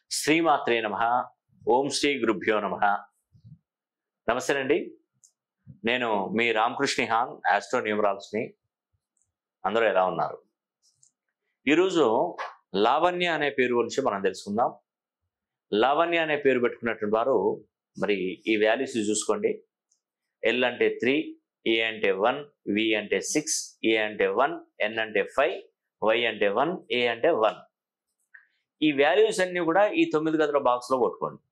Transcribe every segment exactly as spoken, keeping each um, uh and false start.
శ్రీమాత్రే నమః. ఓం శ్రీ గురుభ్యో నమః. నమస్తే అండి. నేను మీ రామకృష్ణ హాన్, ఆస్ట్రో న్యూమరాలజీని. అందరూ ఎలా ఉన్నారు? ఈరోజు లావణ్య అనే పేరు గురించి మనం తెలుసుకుందాం. లావణ్య అనే పేరు పెట్టుకున్నటువంటి వారు మరి ఈ వాల్యూస్ చూసుకోండి. ఎల్ అంటే త్రీ, ఏ అంటే వన్, వి అంటే సిక్స్, ఏ అంటే వన్, ఎన్ అంటే ఫైవ్, వై అంటే వన్, ఏ అంటే వన్. ఈ వాల్యూస్ అన్ని కూడా ఈ తొమ్మిది గదుల బాక్స్ లో కొట్టుకోండి.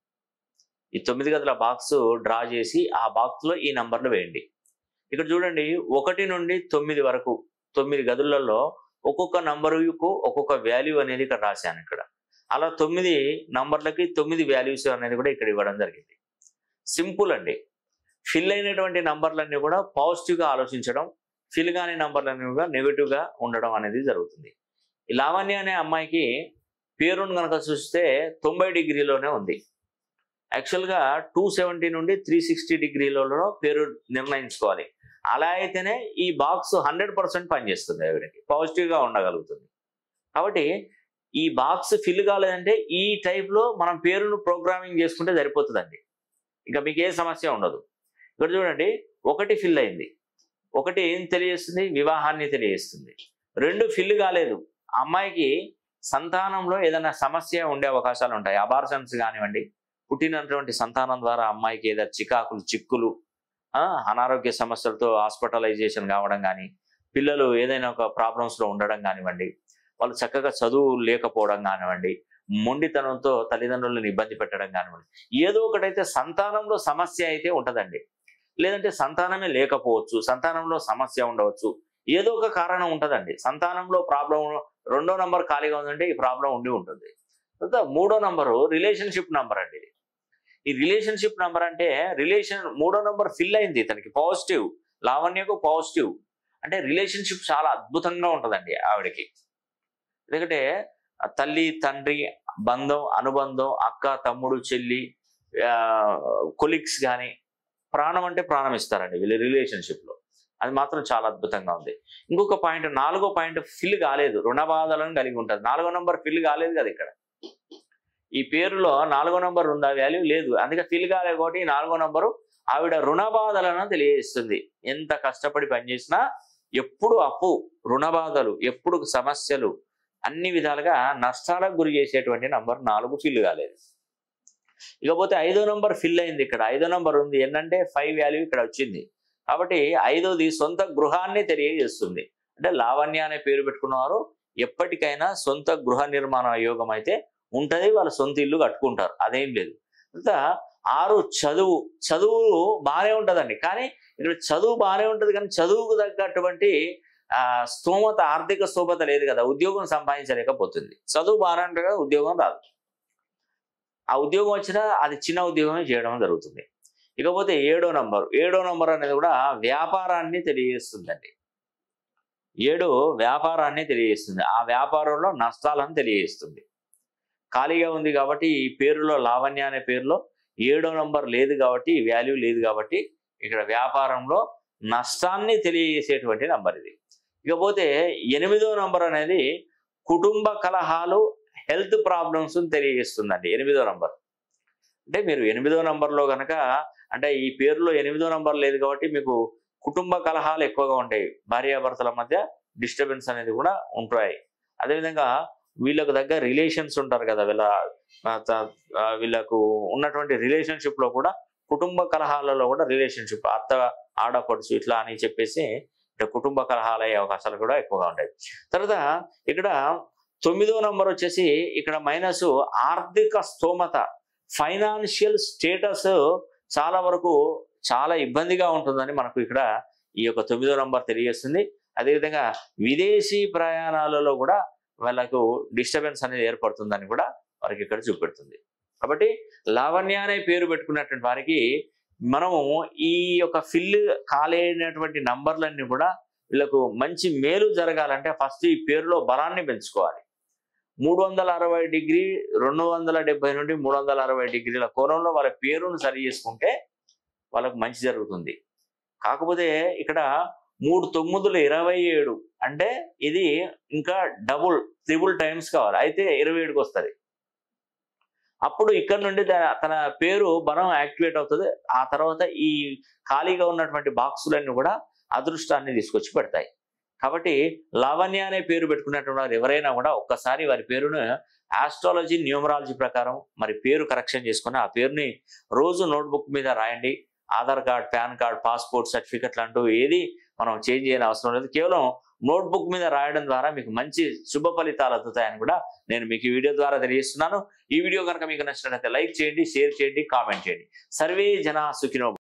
ఈ తొమ్మిది గదుల బాక్స్ డ్రా చేసి ఆ బాక్స్ లో ఈ నంబర్లు వేయండి. ఇక్కడ చూడండి, ఒకటి నుండి తొమ్మిది వరకు తొమ్మిది గదులలో ఒక్కొక్క నంబరుకు ఒక్కొక్క వాల్యూ అనేది ఇక్కడ రాశాను. ఇక్కడ అలా తొమ్మిది నంబర్లకి తొమ్మిది వాల్యూస్ అనేది కూడా ఇక్కడ ఇవ్వడం జరిగింది. సింపుల్ అండి. ఫిల్ అయినటువంటి నంబర్లన్నీ కూడా పాజిటివ్గా ఆలోచించడం, ఫిల్ కాని నంబర్లన్నీ కూడా నెగిటివ్గా ఉండడం అనేది జరుగుతుంది. ఈ లావణ్య అనే అమ్మాయికి పేరును కనుక చూస్తే తొంభై డిగ్రీలోనే ఉంది. యాక్చువల్గా టూ సెవెంటీ నుండి త్రీ సిక్స్టీ డిగ్రీలలో పేరు నిర్ణయించుకోవాలి. అలా అయితేనే ఈ బాక్స్ హండ్రెడ్ పర్సెంట్ పనిచేస్తుంది, ఆవిడకి పాజిటివ్గా ఉండగలుగుతుంది. కాబట్టి ఈ బాక్స్ ఫిల్ కాలేదంటే ఈ టైప్లో మనం పేరును ప్రోగ్రామింగ్ చేసుకుంటే సరిపోతుందండి. ఇంకా మీకు ఏ సమస్య ఉండదు. ఇక్కడ చూడండి, ఒకటి ఫిల్ అయింది. ఒకటి ఏం తెలియజేస్తుంది? వివాహాన్ని తెలియజేస్తుంది. రెండు ఫిల్ కాలేదు. అమ్మాయికి సంతానంలో ఏదైనా సమస్య ఉండే అవకాశాలు ఉంటాయి. అబార్షన్స్ కానివ్వండి, పుట్టినటువంటి సంతానం ద్వారా అమ్మాయికి ఏదైనా చికాకులు, చిక్కులు, అనారోగ్య సమస్యలతో హాస్పిటలైజేషన్ కావడం కానీ, పిల్లలు ఏదైనా ఒక ప్రాబ్లమ్స్లో ఉండడం కానివ్వండి, వాళ్ళు చక్కగా చదువు లేకపోవడం కానివ్వండి, మొండితనంతో తల్లిదండ్రులను ఇబ్బంది పెట్టడం కానివ్వండి, ఏదో ఒకటైతే సంతానంలో సమస్య అయితే ఉంటుందండి. లేదంటే సంతానమే లేకపోవచ్చు, సంతానంలో సమస్య ఉండవచ్చు, ఏదో ఒక కారణం ఉంటుందండి. సంతానంలో ప్రాబ్లం రెండో నంబర్ ఖాళీగా ఉందంటే ఈ ప్రాబ్లం ఉండి ఉంటుంది. తర్వాత మూడో నంబరు రిలేషన్షిప్ నంబర్ అండి. ఈ రిలేషన్షిప్ నంబర్ అంటే రిలేషన్ మూడో నంబర్ ఫిల్ అయింది, తనకి పాజిటివ్, లావణ్యకు పాజిటివ్. అంటే రిలేషన్షిప్ చాలా అద్భుతంగా ఉంటుందండి ఆవిడకి. ఎందుకంటే తల్లి, తండ్రి, బంధం, అనుబంధం, అక్క, తమ్ముడు, చెల్లి, కొలీగ్స్ కానీ ప్రాణం అంటే ప్రాణం ఇస్తారండి వీళ్ళ రిలేషన్షిప్లో. అది మాత్రం చాలా అద్భుతంగా ఉంది. ఇంకొక పాయింట్, నాలుగో పాయింట్ ఫిల్ కాలేదు, రుణ బాధలను కలిగి ఉంటుంది. నాలుగో నంబర్ ఫిల్ కాలేదు కదా. ఇక్కడ ఈ పేరులో నాలుగో నంబర్ ఉందా? వాల్యూ లేదు, అందుకే ఫిల్ కాలేదు. కాబట్టి నాలుగో నంబరు ఆవిడ రుణ బాధలను తెలియజేస్తుంది. ఎంత కష్టపడి పనిచేసినా ఎప్పుడు అప్పు, రుణ బాధలు, ఎప్పుడు సమస్యలు, అన్ని విధాలుగా నష్టాలకు గురి చేసేటువంటి నంబర్ నాలుగు ఫిల్ కాలేదు. ఇకపోతే ఐదో నంబర్ ఫిల్ అయింది. ఇక్కడ ఐదో నంబర్ ఉంది, ఏంటంటే ఫైవ్ వాల్యూ ఇక్కడ వచ్చింది. కాబట్టి ఐదోది సొంత గృహాన్ని తెలియజేస్తుంది. అంటే లావణ్య అనే పేరు పెట్టుకున్నవారు ఎప్పటికైనా సొంత గృహ నిర్మాణ యోగం అయితే ఉంటుంది. వాళ్ళ సొంత ఇల్లు కట్టుకుంటారు, అదేం లేదు. అంతా ఆరు చదువు. చదువు బాగానే ఉంటుందండి, కానీ ఇక్కడ చదువు బాగానే ఉంటుంది, కానీ చదువుకు తగ్గటువంటి ఆ స్తోమత, ఆర్థిక స్తోమత లేదు కదా. ఉద్యోగం సంపాదించలేకపోతుంది. చదువు బాగానే ఉంటుంది కదా, ఉద్యోగం రాదు. ఆ ఉద్యోగం వచ్చినా అది చిన్న ఉద్యోగమే చేయడం జరుగుతుంది. ఇకపోతే ఏడో నంబర్ ఏడో నంబర్ అనేది కూడా వ్యాపారాన్ని తెలియజేస్తుందండి. ఏడు వ్యాపారాన్ని తెలియజేస్తుంది. ఆ వ్యాపారంలో నష్టాలను తెలియజేస్తుంది. ఖాళీగా ఉంది కాబట్టి ఈ పేరులో, లావణ్య అనే పేరులో ఏడో నంబర్ లేదు కాబట్టి, వాల్యూ లేదు కాబట్టి ఇక్కడ వ్యాపారంలో నష్టాన్ని తెలియజేసేటువంటి నంబర్ ఇది. ఇకపోతే ఎనిమిదో నంబర్ అనేది కుటుంబ కలహాలు, హెల్త్ ప్రాబ్లమ్స్ తెలియజేస్తుందండి. ఎనిమిదో నంబర్ అంటే మీరు ఎనిమిదో నంబర్లో కనుక, అంటే ఈ పేరులో ఎనిమిదో నంబర్ లేదు కాబట్టి మీకు కుటుంబ కలహాలు ఎక్కువగా ఉంటాయి. భార్యాభర్తల మధ్య డిస్టర్బెన్స్ అనేది కూడా ఉంటాయి. అదేవిధంగా వీళ్ళకు దగ్గర రిలేషన్స్ ఉంటారు కదా, వీళ్ళ వీళ్ళకు ఉన్నటువంటి రిలేషన్షిప్లో కూడా కుటుంబ కలహాలలో కూడా రిలేషన్షిప్, అత్త, ఆడపడుచు ఇట్లా అని చెప్పేసి కుటుంబ కలహాలు అయ్యే అవకాశాలు కూడా ఎక్కువగా ఉంటాయి. తర్వాత ఇక్కడ తొమ్మిదో నంబర్ వచ్చేసి ఇక్కడ మైనస్ ఆర్థిక స్తోమత, ఫైనాన్షియల్ స్టేటస్ చాలా వరకు చాలా ఇబ్బందిగా ఉంటుందని మనకు ఇక్కడ ఈ యొక్క తొమ్మిదో నంబర్ తెలియజేస్తుంది. అదేవిధంగా విదేశీ ప్రయాణాలలో కూడా వాళ్ళకు డిస్టర్బెన్స్ అనేది ఏర్పడుతుందని కూడా వారికి ఇక్కడ చూపెడుతుంది. కాబట్టి లావణ్య అనే పేరు పెట్టుకున్నటువంటి వారికి మనము ఈ యొక్క ఫిల్ కాలేనటువంటి నంబర్లన్నీ కూడా వీళ్ళకు మంచి మేలు జరగాలంటే ఫస్ట్ ఈ పేరులో బలాన్ని పెంచుకోవాలి. మూడు వందల అరవై డిగ్రీ రెండు వందల డెబ్బై నుండి మూడు వందల అరవై డిగ్రీల కోణంలో వాళ్ళ పేరును సరి చేసుకుంటే వాళ్ళకు మంచి జరుగుతుంది. కాకపోతే ఇక్కడ మూడు తొమ్మిదిలు ఇరవై ఏడు అంటే ఇది ఇంకా డబుల్ త్రిబుల్ టైమ్స్ కావాలి, అయితే ఇరవై ఏడుకి వస్తుంది. అప్పుడు ఇక్కడ నుండి దా- తన పేరు బలం యాక్టివేట్ అవుతుంది. ఆ తర్వాత ఈ ఖాళీగా ఉన్నటువంటి బాక్సులన్నీ కూడా అదృష్టాన్ని తీసుకొచ్చి పెడతాయి. కాబట్టి లావణ్య అనే పేరు పెట్టుకున్నటువంటి వారు ఎవరైనా కూడా ఒక్కసారి వారి పేరును ఆస్ట్రాలజీ న్యూమరాలజీ ప్రకారం మరి పేరు కరెక్షన్ చేసుకుని ఆ పేరుని రోజు నోట్బుక్ మీద రాయండి. Aadhaar card, PAN card, passport సర్టిఫికెట్లు అంటూ ఏది మనం చేంజ్ చేయని అవసరం లేదు. కేవలం నోట్బుక్ మీద రాయడం ద్వారా మీకు మంచి శుభ ఫలితాలు అందుతాయని కూడా నేను మీకు ఈ వీడియో ద్వారా తెలియజేస్తున్నాను. ఈ వీడియో కనుక మీకు నచ్చినట్లయితే లైక్ చేయండి, షేర్ చేయండి, కామెంట్ చేయండి. సర్వే జన సుఖినో